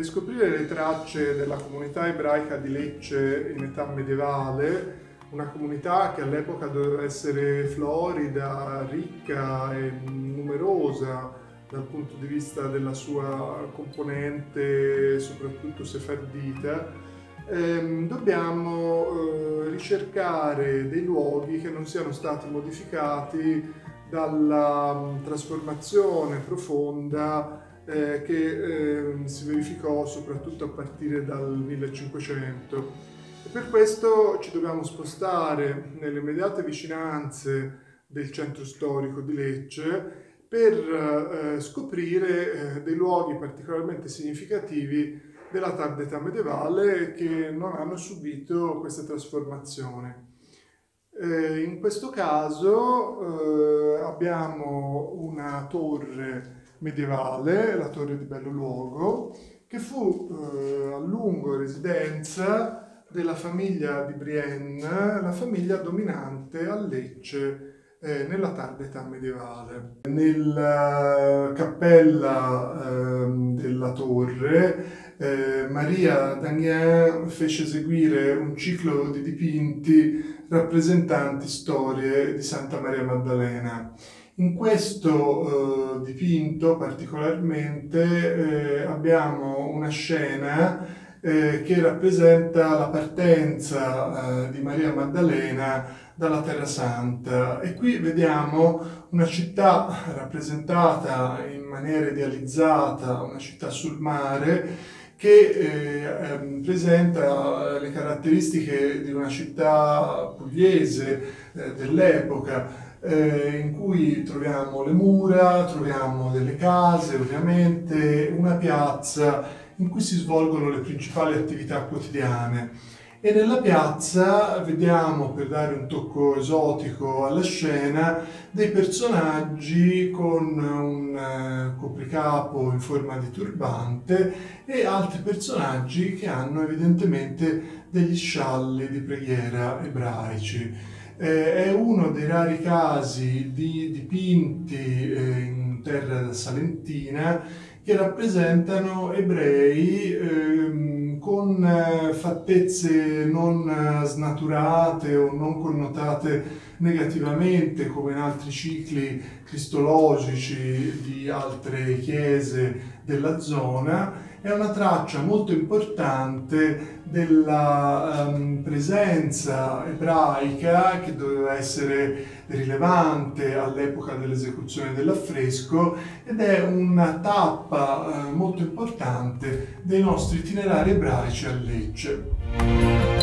riscoprire le tracce della comunità ebraica di Lecce in età medievale, una comunità che all'epoca doveva essere florida, ricca e numerosa dal punto di vista della sua componente, soprattutto sefardita, dobbiamo ricercare dei luoghi che non siano stati modificati dalla trasformazione profonda che si verificò soprattutto a partire dal 1500. E per questo ci dobbiamo spostare nelle immediate vicinanze del centro storico di Lecce per scoprire dei luoghi particolarmente significativi della tarda età medievale che non hanno subito questa trasformazione. In questo caso abbiamo una torre medievale, la torre di Bello Luogo, che fu a lungo residenza della famiglia di Brienne, la famiglia dominante a Lecce nella tarda età medievale. Nella cappella della torre Maria d'Amiens fece eseguire un ciclo di dipinti rappresentanti storie di Santa Maria Maddalena. In questo dipinto particolarmente abbiamo una scena che rappresenta la partenza di Maria Maddalena dalla Terra Santa, e qui vediamo una città rappresentata in maniera idealizzata, una città sul mare che presenta le caratteristiche di una città pugliese dell'epoca, in cui troviamo le mura, troviamo delle case, ovviamente, una piazza in cui si svolgono le principali attività quotidiane. E nella piazza vediamo, per dare un tocco esotico alla scena, dei personaggi con un copricapo in forma di turbante e altri personaggi che hanno evidentemente degli scialli di preghiera ebraici. È uno dei rari casi di dipinti in terra salentina che rappresentano ebrei con fattezze non snaturate o non connotate negativamente come in altri cicli cristologici di altre chiese della zona. È una traccia molto importante della presenza ebraica che doveva essere rilevante all'epoca dell'esecuzione dell'affresco, ed è una tappa molto importante dei nostri itinerari ebraici a Lecce.